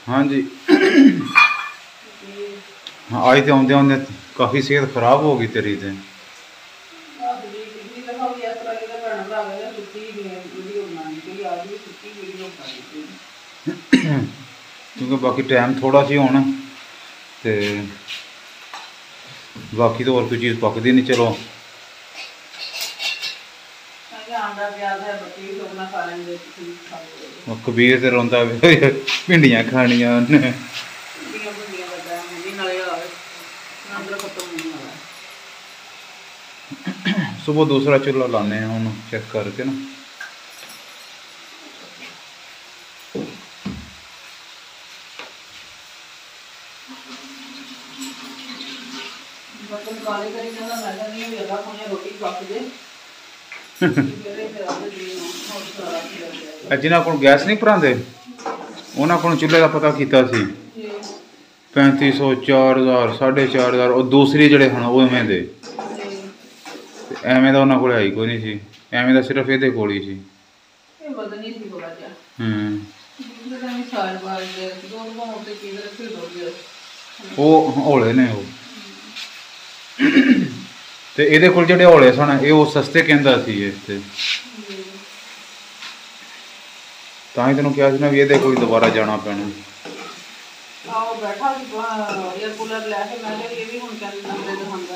हाँ जी। आज तो आउंदे आउंदे काफ़ी सेहत खराब हो गई तेरी तो। क्योंकि बाकी टाइम थोड़ा सी होना ते बाकी तो और कोई चीज़ पकदी नहीं। चलो कबीर तो रोंदा भिंडियां खानियां उन्हें। सुबह दूसरा चूल्हा लाने हैं हम चेक करके ना। जिन्होंने को गैस नहीं भराते उन्होंने को चूल्हे का पता किया 3500 4000 4500 और दूसरी जड़े हैं वो इवें दे एवें का उन्होंने को है ही कोई नहीं सी। एवें का सिर्फ ये कोल ही सी। वो हौले ने वो ते ਇਹਦੇ ਕੋਲ ਜਿਹੜੇ ਹੌਲੇ ਸਨ ਇਹ ਉਹ ਸਸਤੇ ਕਹਿੰਦਾ ਸੀ ਇੱਥੇ। ਤਾਂ ਹੀ ਤੈਨੂੰ ਕਿਹਾ ਸੀ ਨਾ ਵੀ ਇਹਦੇ ਕੋਲ ਦੁਬਾਰਾ ਜਾਣਾ ਪੈਣਾ। ਆਓ ਬੈਠਾ ਸੀ 에ਅਰ ਕੂਲਰ ਲੈ ਕੇ ਮੈਂ ਕਿਹਾ ਇਹ ਵੀ ਹੁਣ ਚੱਲ ਨੰਬਰੇ ਦਿਖਾਉਂਦਾ।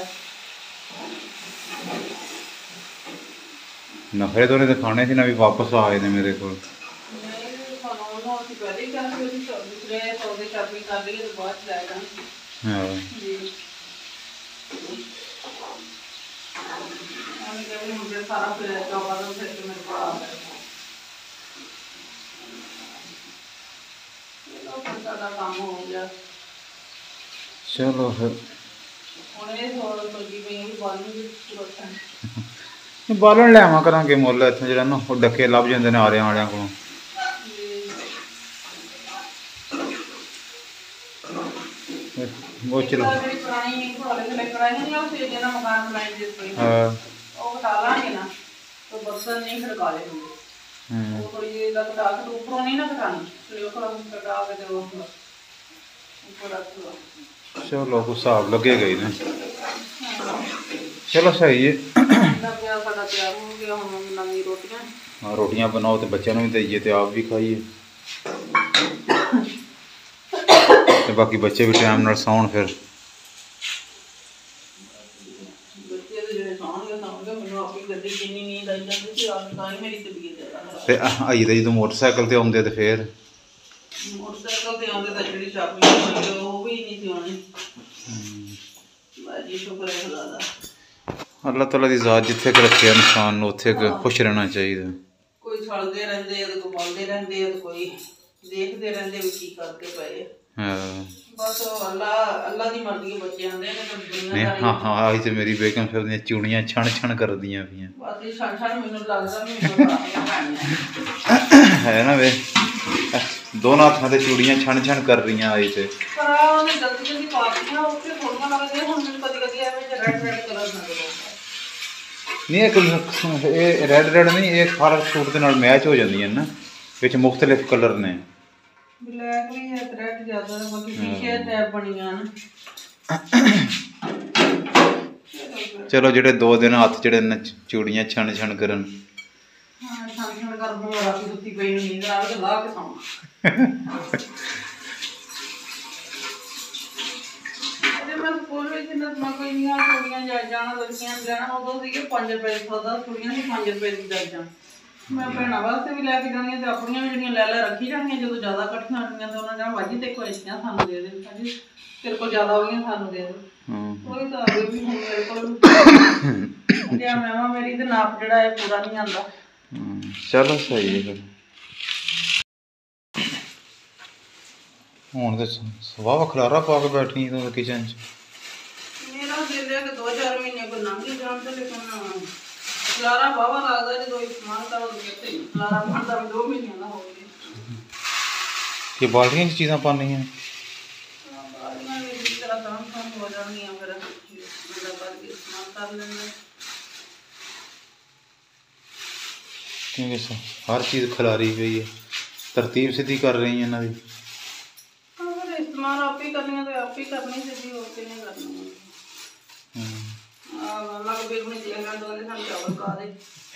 ਨਖਰੇ ਤੋਂ ਨੇ ਦਿਖਾਣੇ ਸੀ ਨਾ ਵੀ ਵਾਪਸ ਆਏ ਨੇ ਮੇਰੇ ਕੋਲ। ਨਹੀਂ ਸਾਨੂੰ ਉਹਨਾਂ ਅਸੀਂ ਪਹਿਲੇ ਹੀ ਕਿਹਾ ਸੀ ਅਸੀਂ ਦੂਸਰੇ ਸੌਦੇ ਸ਼ਾਪਿੰਗ ਕਰ ਲਈਏ ਤੇ ਬਾਅਦ ਚ ਲੈ ਜਾਵਾਂਗੇ। ਹਾਂ ਜੀ सारा फिर काम हो गया। चलो फिर बालन लियावा करा मुल इतों जो ना डके लभ जाते हैं आरिया वालिया को। वो चलो चलो कुछ हिसाब लगेगा ही ना। चलो सही है। हाँ रोटियां बनाओ तो बच्चों भी दईए तो आप भी खाइए तो बाकी बच्चे भी टाइम नाल सौण फिर। आई तो जो मोटरसाइकिल से आते तो फिर अल्लाह तआला दी ज़ात जिथे रखे इंसान उत्थे खुश रहना चाहिए। कोई छलदे रहंदे ते कोई बोलदे रहंदे ते कोई देखदे रहंदे भी की करके पए। बस अल्लाह दी मर्जी के बच्चे आंदे ने तो दुनिया दा। हाँ हाँ आज तो मेरी बेगम फिर दी चूड़ियां छण छण कर दियां पियां। बस ये छण छण मैनूं लगदा मैं है ना वे दोनों हाथों से चूड़ियां छण छण कर रही आई थे। पर ओने जल्दी जल्दी पातीयां उत्ते थोड़ियां लगदियां हुण मैनूं कदी कदी एवें रेड रेड कलर लगदा नहीं। एक रेड रेड नहीं एक हर सूट के नाल मैच हो जांदियां ना विच मुख्तलिफ कलर ने। ब्लैक भी है रेड ज्यादा है बाकी पीछे टैब बनियां ना। चलो जेडे 2 दिन हाथ जेडे चूड़ियां छण छण करन। हां छण छण कर हो राती सुत्ती पई नींद आवे ते ला के सौं। अरे मैं स्कूल में जिन्ना मैं कोई नहीं चूड़ियां जाना लड़कियां जाना उदों सी 5 रुपए 10 चूड़ियां सी 5 रुपए दी दर्जन। मैं भैणों वास्ते भी लैके जानी तो अपनियां भी जड़ियां लै रखी जानियां जो ज़्यादा कट्ठियां होनियां तो उन्होंने कहा भाजी देखो इतनियां सानू दे दे भाजी तेरे को ज़्यादा हो गई सानू दे दे। कोई हिसाब भी हुण मेरे को मैं मेरी तो नाप जिहड़ा है पूरा नहीं आंदा। चलो सही है फिर हुण तो वाह खलारा पा के बैठी तूं किचन च। मेरा दिल है कि 2-4 महीने को लंघ ही जान ते लेकिन खलारा बाबा लगदा जो इस्तेमाल करो तो कहते खलारा बनदा 2 महीने ना हो गए कि बाल्टियां च चीज़ां पानी है। बाल्टियां भी इस तरह काम हो जानी फिर बंदा करके इस्तेमाल कर लेंगे क्योंकि हर चीज़ खिलारी हुई है तरतीब सीधी कर रही है इन्हां दी। ਸਮਾਨ ਆਪ ਹੀ ਕਰਨੀ ਤੇ ਆਪ ਹੀ ਕਰਨੀ ਸੀ ਹੋਰ ਕਿਹਨੇ ਕਰਨੀ। ਮਾਮਾ को बेगुनी दिया मैं तो हम चावल खा दे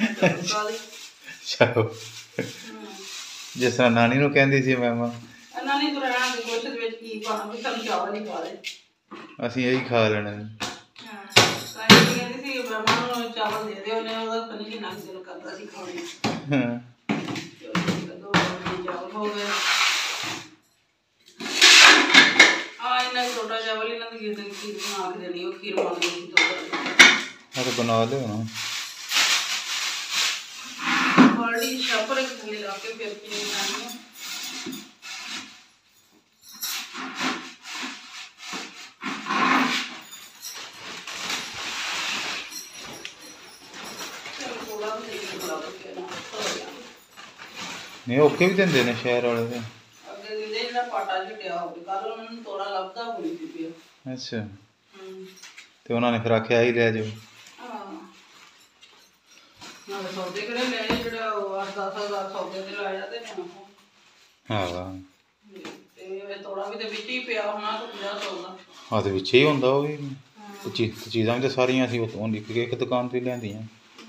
चलो जिस तरह नानी नूं कहंदी सी मैं नानी तो रहना दे कुछ दे विच की पाना भी हम चावल ही खा दे ਅਸੀਂ ਇਹੀ ਖਾ ਲੈਣਾ। हां ताई कहंदी सी मामा नूं चावल दे दे ਉਹਨੇ ਉਹਦਾ ਪਨੀ ਕਿੰਨਾ ਦਿਲ ਕਰਦਾ ਸੀ ਖਾਣੇ। ਹਾਂ दो चावल हो गए इन्ना छोटा चावल इन्होंने खीर बना के देनी वो खीर मांग ली तो बना लो ना बाल्टी छापर एक थल्ले ला के फिर खीर बनानी है। नहीं ओके भी देंदे ने शहर वाले ते अगे दिंदे जेड़ा पाटा छड्या होवे कल उन्होंने तोड़ा लभदा होई सी पिया। अच्छा ते उन्होंने फिर आख्या ही ले जाओ। हां ना सौदे करे ले जेड़ा 8-10,000 सौदे ते लाया ते ना हां ते तोड़ा भी ते विच ही पिया होना तो 50-100 दा। हां ते विच ही हुंदा ओ भी चीज़ां भी ते सारियां सी उत्तों एक दुकान ते लियांदियां।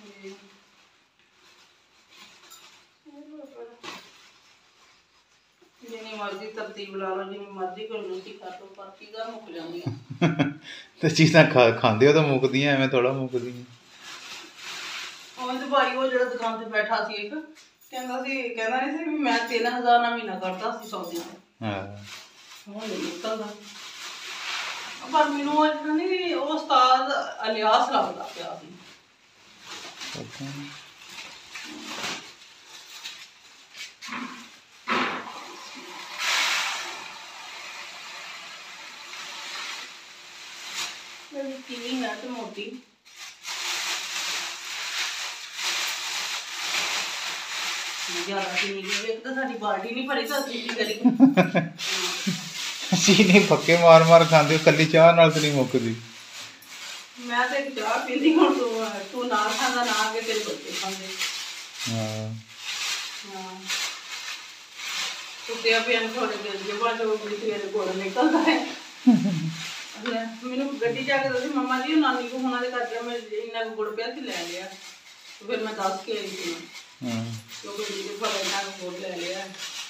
जिन्नी मर्जी तरतीब ला लो जिन्नी मर्जी कोई रोटी खा लो पर चीज़ां मुक जांदियां ते चीज़ां खांदे हो तो मुकदियां एवें थोड़ा मुकदियां। ਉਹ ਤੇ ਭਾਈ ਉਹ ਜਿਹੜਾ ਦੁਕਾਨ ਤੇ ਬੈਠਾ ਸੀ ਇੱਕ ਕਹਿੰਦਾ ਨਹੀਂ ਸੀ ਵੀ ਮੈਂ 3000 ਨਾਲ ਮਹੀਨਾ ਕਰਦਾ ਸੀ ਸੌਦਿਆਂ ਦਾ। ਹਾਂ ਹੁਣ ਨਹੀਂ ਨਿਕਲਦਾ ਪਰ ਮੈਨੂੰ ਉਹ ਜਿਹੜਾ ਨਹੀਂ ਉਹ ਉਸਤਾਦ ਅਲਿਆਸ ਲੱਗਦਾ ਪਿਆ ਸੀ। चीनी है तो मोटी ज्यादा चीनी की एक तो साडी बाल्टी नहीं भरी तो असली की करी चीनी पक्के मार मार खांदे कल्ली चाह नाल ते नहीं मुकदी। मैं तो एक चाह पींदी हुण तू ना खांदा ना के तेरे बच्चे खांदे। हां हां कुत्ते पे थोड़े देर के बाद वो बड़ी तेरे गोड़ निकलता है। मैनू गड्डी जाके दसी मम्मा जी नानी को होना दे करके मैं इन्ना गुड़ पिया सी ले लिया तो फिर मैं दस के आई थी क्योंकि जी पर इन्ना गुड़ ले लिया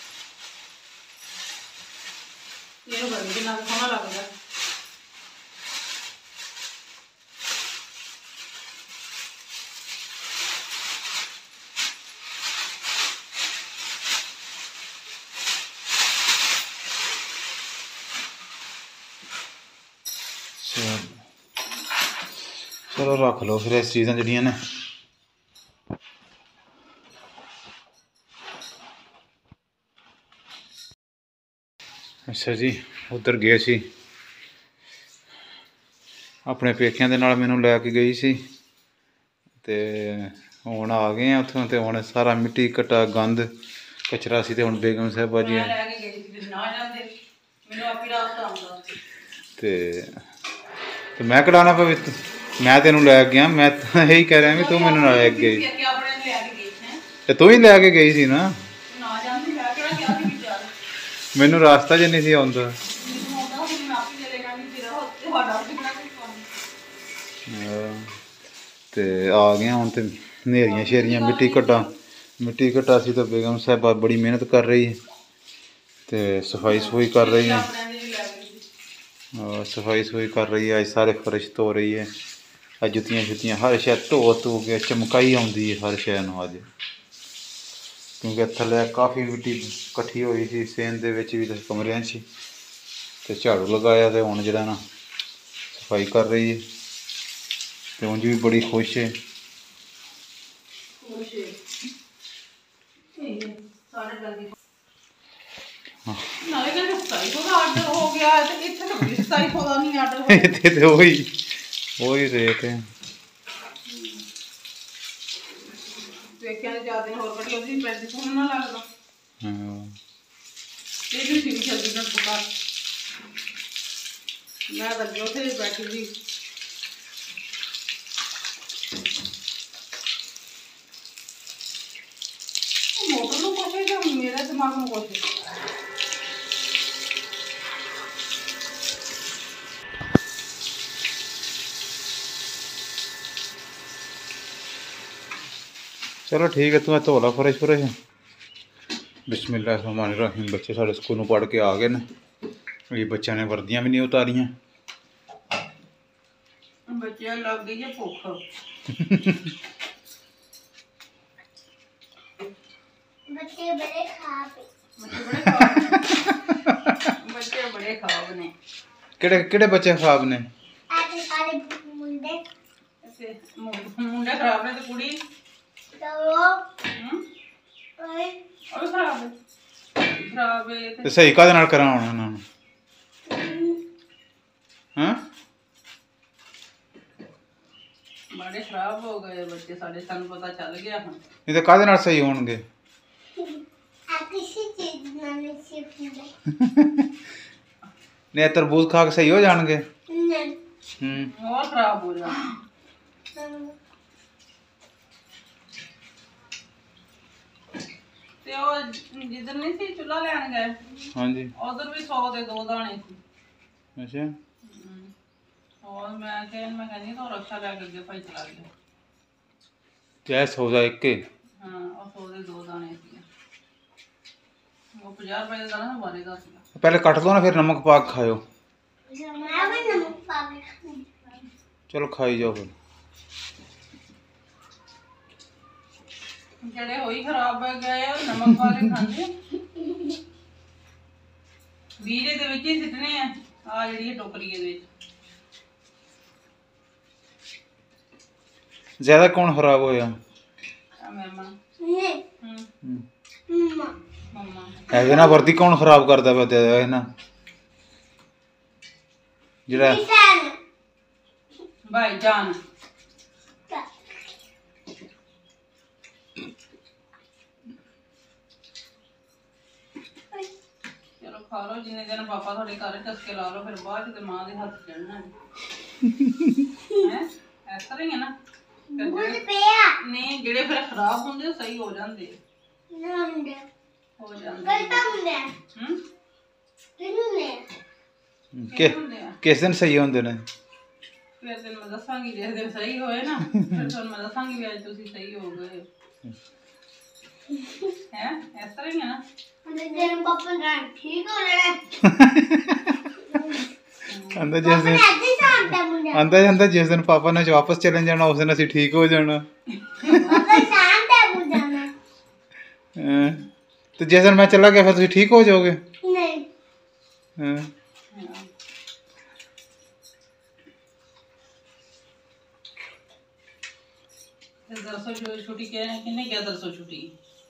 ये बड़ी कितना सोहना लगदा। चलो रख लो फिर इस चीज़ां जड़ियां ने अच्छा जी उधर गए सी अपने पेकियां दे नाल मैनू लैके गई सी ते हुण आ गए हैं उत्थों ते हुण सारा मिट्टी घट्टा गंद कचरा सी ते हुण बेगम साहिबा जी ते मैं कढ़ाना पवित्र मैं तेनू लै गया मैं यही कह रहा भी तू मैनू ना लैके गई ते तू ही लैके गई सी ना मैनू रास्ता च नहीं सी आउंदा। ते आ गया हुण ते नेरियां शेरियां मिट्टी घट्टा सी ते बेगम साहिबा बड़ी मेहनत कर रही है ते सफाई कर रही है। सफाई कर रही है। अज सारे फर्श धो रही है। अज जुत्तियां हर शै धो के चमकाई आउंदी है हर शै नूं अज क्योंकि थल्ले काफ़ी मिट्टी कट्ठी हुई सी सेन दे विच भी कमरियां च ते झाड़ू लगाया ते हुण जिहड़ा ना सफाई कर रही है ते उंज भी बड़ी खुश है। वही रेट है मैं लगे उथे बैठी थी मोटर में कुछ है मेरे दिमाग में कुछ है चलो ठीक है, तू धो ला फ्रेश फ्रेश। बिस्मिल्लाहिर्रहमानिर्रहीम। बच्चे साढ़े स्कूलों पढ़ के आ गए ने। ये बच्चों ने वर्दियां भी नहीं उतारियां। बच्चे लग गई है भुख। बच्चे बड़े खाब बच्चे बड़े खाब ने। केड़े केड़े बच्चे खराब ने? मुंडे खराब ने ते कुड़ी खराब है ते सही काहदे नाल कराउण इन्हां नूं? हां बड़े खराब हो गए बच्चे साडे, सानू पता चल गया हुण। नहीं तो काहदे नाल सही होणगे? नहीं तरबूज खा के सही हो जाएंगे? और खराब हो जाए। ते ओ जिधर नहीं सी चूल्हा लैन गए, हाँ जी, उधर भी 100 दे 2 दाने सी। अच्छा। और मैं कहनी तो रक्षा लैके अगे भाई चला गया। क्या 100 का एक के? हाँ, और 100 दे 2 दाने सी। वो 50 रुपए का दाना हमारे का सी। पहले कट दो ना, फिर नमक पा के खाओ। चलो खाई जाओ फिर। जड़े होई खराब है गए और नमक पा के खांदे। बीज दे विच ही सिटने आ जेड़ी टोकरी दे विच। ज्यादा कौन खराब होया? मम्मा ऐसे ना वर्दी कौन खराब करता पे है ना जरा भाईजान। चलो खा लो जिन्ने दिन पापा थोड़े घर चस्के ला लो, फिर बाद च मां दे हत्थ चढ़ना है। इस तरह ही है ना। नहीं जेड़े फिर खराब होंगे सही हो जाते किस दिन सही होंदे ने? फिर दिन मैं दसांगी जिस दिन सही होए ना, फिर तुहानू मैं दसांगी भी अज तुसीं सही हो गए हैं। इस तरह ही है ना। आंदा जिस दिन पापा ने वापस चले जाना उस दिन असीं ठीक हो जाना। तो जिस दिन मैं चला गया फिर तुसीं ठीक हो जाओगे? दरअसल छुट्टी किन्ने क्या दरअसल छुट्टी